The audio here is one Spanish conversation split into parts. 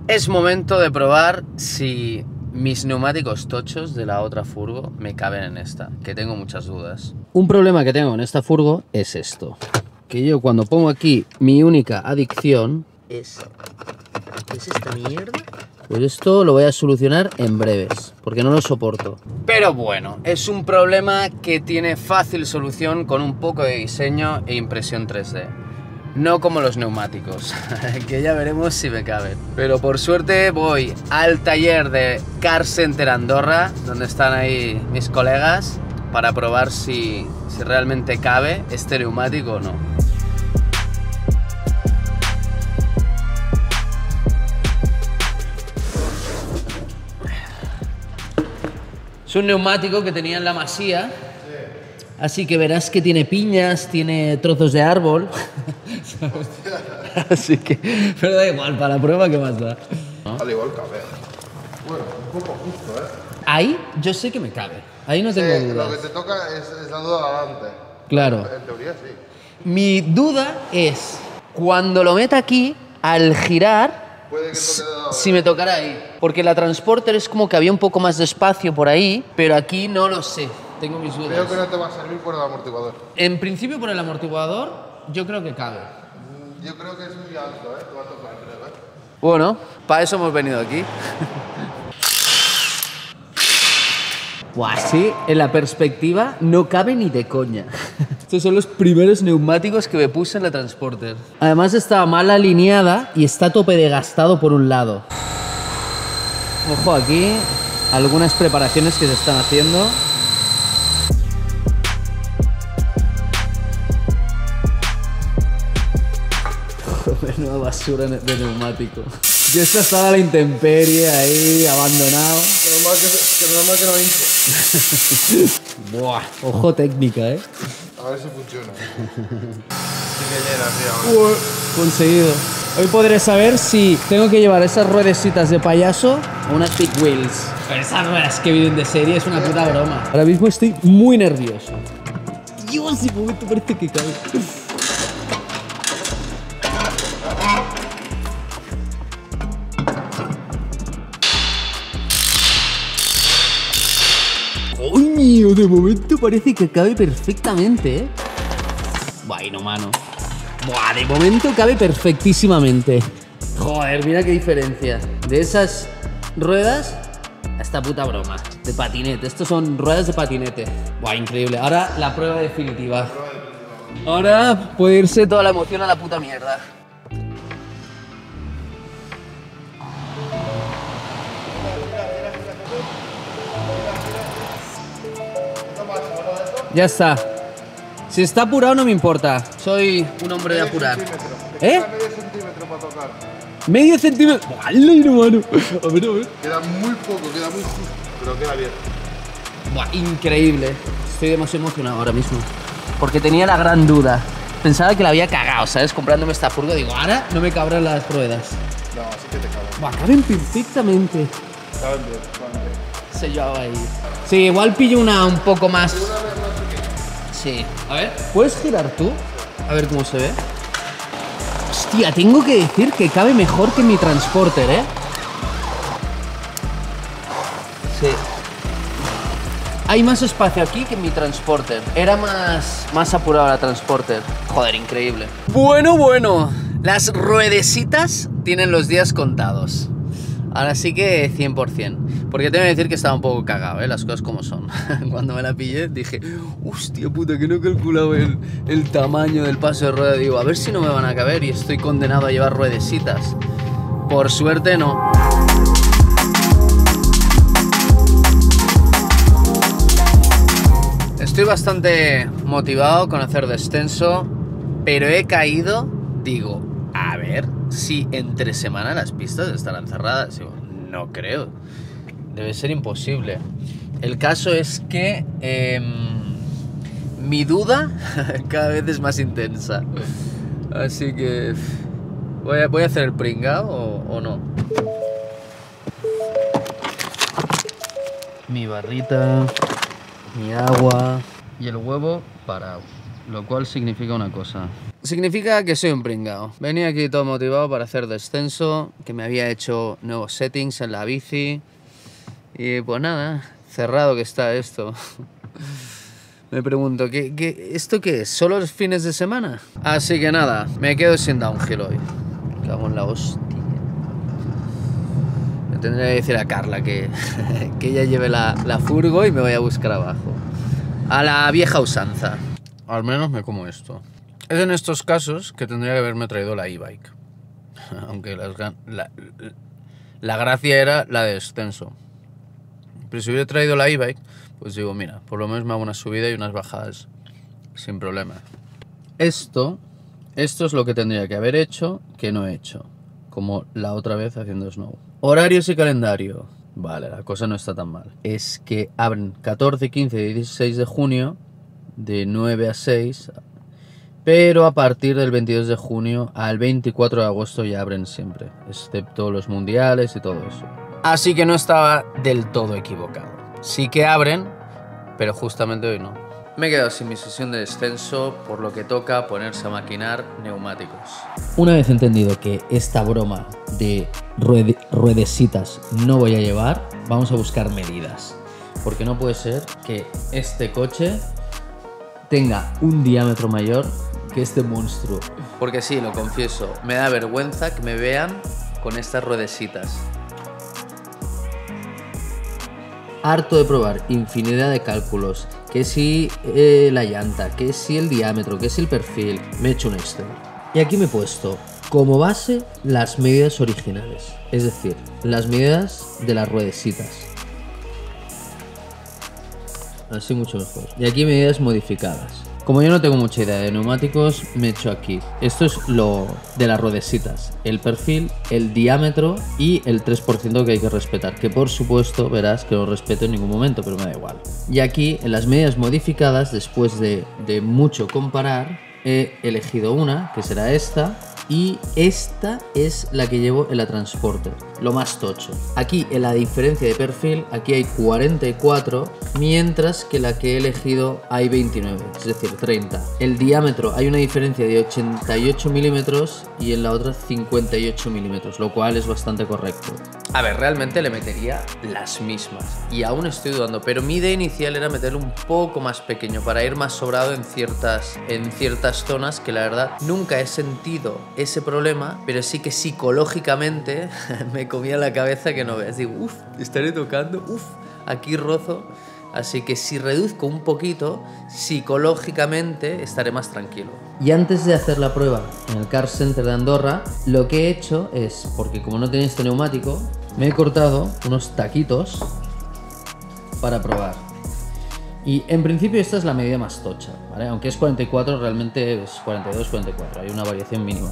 Es momento de probar si mis neumáticos tochos de la otra furgo me caben en esta, que tengo muchas dudas. Un problema que tengo en esta furgo es esto. Que yo cuando pongo aquí mi única adicción es esta mierda. Pues esto lo voy a solucionar en breves, porque no lo soporto. Pero bueno, es un problema que tiene fácil solución con un poco de diseño e impresión 3D. No como los neumáticos, que ya veremos si me caben. Pero por suerte voy al taller de Car Center Andorra, donde están ahí mis colegas, para probar si realmente cabe este neumático o no. Es un neumático que tenía en la Masía, así que verás que tiene piñas, tiene trozos de árbol. Así que, pero da igual, para la prueba, ¿qué más da? ¿No? Al igual cabe. Bueno, un poco justo, ¿eh? Ahí yo sé que me cabe, ahí no tengo dudas. Lo que te toca es la duda adelante. Claro. En teoría sí. Mi duda es, cuando lo meta aquí, al girar, puede que si me tocara ahí. Porque la Transporter es como que había un poco más de espacio por ahí, pero aquí no lo sé. Tengo mis dudas. Creo que no te va a servir por el amortiguador. En principio por el amortiguador, yo creo que cabe. Yo creo que es muy alto, ¿eh? Te va a tocar, creo, ¿eh? Bueno, para eso hemos venido aquí. Buah, sí, en la perspectiva no cabe ni de coña. Estos son los primeros neumáticos que me puse en la Transporter. Además estaba mal alineada y está a tope de gastado por un lado. Ojo aquí, algunas preparaciones que se están haciendo. Menuda basura de neumático. Yo esta estaba a la intemperie ahí, abandonado. Normal que no hinche. Buah, ojo técnica, ¿eh? A ver si funciona. Sí que llena, tío. Conseguido. Hoy podré saber si tengo que llevar esas ruedecitas de payaso o unas big wheels. Pero esas ruedas que vienen de serie es una puta broma. Ahora mismo estoy muy nervioso. Dios, de momento parece que cae. ¡Coño! De momento parece que cabe perfectamente, ¿eh? Buah, no, mano. Buah, de momento cabe perfectísimamente. Joder, mira qué diferencia. De esas ruedas a esta puta broma. De patinete. Estos son ruedas de patinete. Buah, increíble. Ahora la prueba definitiva. Ahora puede irse toda la emoción a la puta mierda. Ya está. Si está apurado no me importa. Soy un hombre de apurar. ¿Eh? Medio centímetro para tocar. ¿Medio centímetro? ¡Vale, hermano! A ver, a ver. Queda muy poco, queda muy justo, pero queda bien. Buah, increíble. Estoy demasiado emocionado ahora mismo. Porque tenía la gran duda. Pensaba que la había cagado, ¿sabes? Comprándome esta furgo. Digo, ahora no me cabrán las ruedas. No, sí que te caben. Buah, caben perfectamente. Caben bien. Sellado ahí. Sí, igual pillo una un poco más. Sí. A ver, ¿puedes girar tú? A ver cómo se ve. Hostia, tengo que decir que cabe mejor que mi Transporter, ¿eh? Sí. Hay más espacio aquí que en mi Transporter. Era más apurado la Transporter. Joder, increíble. Bueno. Las ruedecitas tienen los días contados. Ahora sí que 100%. Porque tengo que decir que estaba un poco cagado, las cosas como son. Cuando me la pillé dije, hostia puta, que no he calculado el tamaño del paso de rueda. Digo, a ver si no me van a caber y estoy condenado a llevar ruedecitas. Por suerte no. Estoy bastante motivado con hacer descenso, pero he caído, digo, a ver si entre semana las pistas estarán cerradas. Digo, no creo. Debe ser imposible. El caso es que mi duda cada vez es más intensa. Así que voy a hacer el pringao o no. Mi barrita, mi agua y el huevo parado. Lo cual significa una cosa. Significa que soy un pringao. Venía aquí todo motivado para hacer descenso, que me había hecho nuevos settings en la bici. Y pues nada, cerrado que está esto. Me pregunto, ¿esto qué es? ¿Solo los fines de semana? Así que nada, me quedo sin downhill hoy. Cago en la hostia. Me tendría que decir a Carla que ella lleve la furgo y me vaya a buscar abajo. A la vieja usanza. Al menos me como esto. Es en estos casos que tendría que haberme traído la e-bike. Aunque la gracia era la de descenso. Pero si hubiera traído la e-bike, pues digo, mira, por lo menos me hago una subida y unas bajadas sin problema. Esto es lo que tendría que haber hecho, que no he hecho. Como la otra vez haciendo snow. Horarios y calendario. Vale, la cosa no está tan mal. Es que abren 14, 15 y 16 de junio, de 9 a 6, pero a partir del 22 de junio al 24 de agosto ya abren siempre, excepto los mundiales y todo eso. Así que no estaba del todo equivocado. Sí que abren, pero justamente hoy no. Me he quedado sin mi sesión de descenso, por lo que toca ponerse a maquinar neumáticos. Una vez entendido que esta broma de ruedecitas no voy a llevar, vamos a buscar medidas. Porque no puede ser que este coche tenga un diámetro mayor que este monstruo. Porque sí, lo confieso, me da vergüenza que me vean con estas ruedecitas. Harto de probar infinidad de cálculos, que si la llanta, que si el diámetro, que si el perfil, me he hecho un Excel. Y aquí me he puesto como base las medidas originales, es decir, las medidas de las ruedecitas. Así mucho mejor. Y aquí medidas modificadas. Como yo no tengo mucha idea de neumáticos, me he hecho aquí. Esto es lo de las ruedecitas. El perfil, el diámetro y el 3% que hay que respetar. Que por supuesto verás que no respeto en ningún momento, pero me da igual. Y aquí, en las medidas modificadas, después de mucho comparar, he elegido una, que será esta. Y esta es la que llevo en la Transporter, lo más tocho. Aquí en la diferencia de perfil, aquí hay 44, mientras que la que he elegido hay 29, es decir, 30. El diámetro hay una diferencia de 88 milímetros y en la otra 58 milímetros, lo cual es bastante correcto. A ver, realmente le metería las mismas y aún estoy dudando, pero mi idea inicial era meterlo un poco más pequeño para ir más sobrado en ciertas zonas que la verdad nunca he sentido ese problema, pero sí que psicológicamente me comía la cabeza que no veas. Digo, uff, estaré tocando, uff, aquí rozo. Así que si reduzco un poquito, psicológicamente estaré más tranquilo. Y antes de hacer la prueba en el Car Center de Andorra, lo que he hecho es, porque como no tenía este neumático, me he cortado unos taquitos para probar. Y en principio esta es la medida más tocha, ¿vale? Aunque es 44, realmente es 42, 44, hay una variación mínima.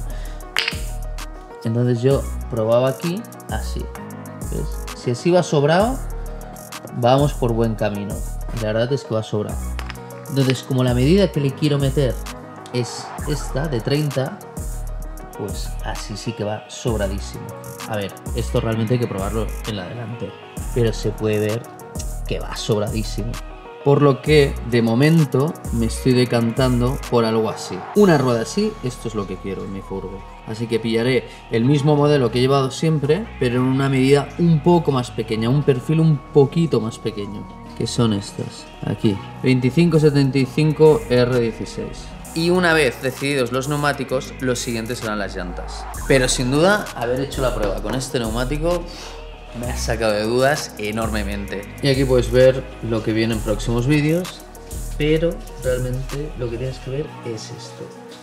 Entonces yo probaba aquí así, ¿ves? Si así va sobrado, vamos por buen camino. La verdad es que va sobrado. Entonces, como la medida que le quiero meter es esta, de 30, pues así sí que va sobradísimo. A ver, esto realmente hay que probarlo en la delantera, pero se puede ver que va sobradísimo. Por lo que, de momento, me estoy decantando por algo así. Una rueda así, esto es lo que quiero en mi furgo. Así que pillaré el mismo modelo que he llevado siempre, pero en una medida un poco más pequeña, un perfil un poquito más pequeño. Que son estas, aquí, 2575 R16. Y una vez decididos los neumáticos, los siguientes serán las llantas. Pero sin duda, haber hecho la prueba con este neumático me ha sacado de dudas enormemente. Y aquí puedes ver lo que viene en próximos vídeos, pero realmente lo que tienes que ver es esto.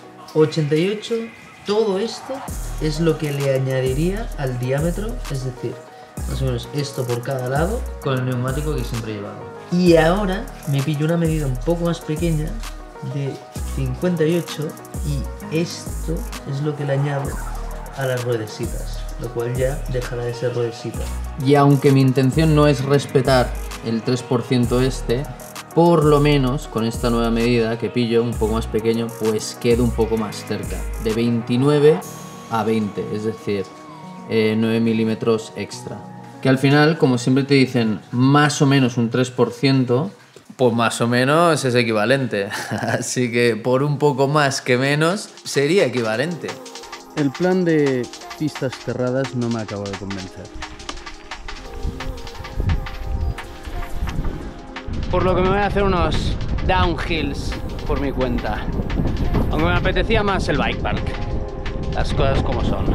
88, todo esto es lo que le añadiría al diámetro, es decir, más o menos esto por cada lado con el neumático que siempre he llevado. Y ahora me pillo una medida un poco más pequeña de 58 y esto es lo que le añado a las ruedecitas, lo cual ya dejará de ser ruedecita. Y aunque mi intención no es respetar el 3% este, por lo menos con esta nueva medida que pillo un poco más pequeño, pues quedo un poco más cerca, de 29 a 20, es decir, 9 milímetros extra. Que al final, como siempre te dicen, más o menos un 3%, Pues más o menos es equivalente. Así que por un poco más que menos sería equivalente. El plan de pistas cerradas no me acabo de convencer. Por lo que me voy a hacer unos downhills por mi cuenta. Aunque me apetecía más el bike park. Las cosas como son.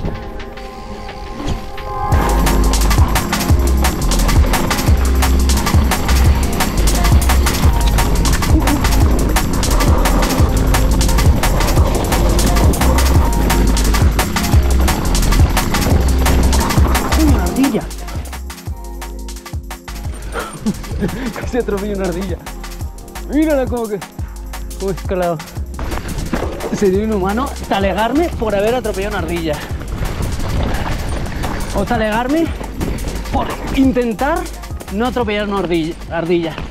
¡Una ardilla! Casi atropelló una ardilla. Mírala como he escalado. Sería inhumano talegarme por haber atropellado una ardilla. O talegarme por intentar no atropellar una ardilla.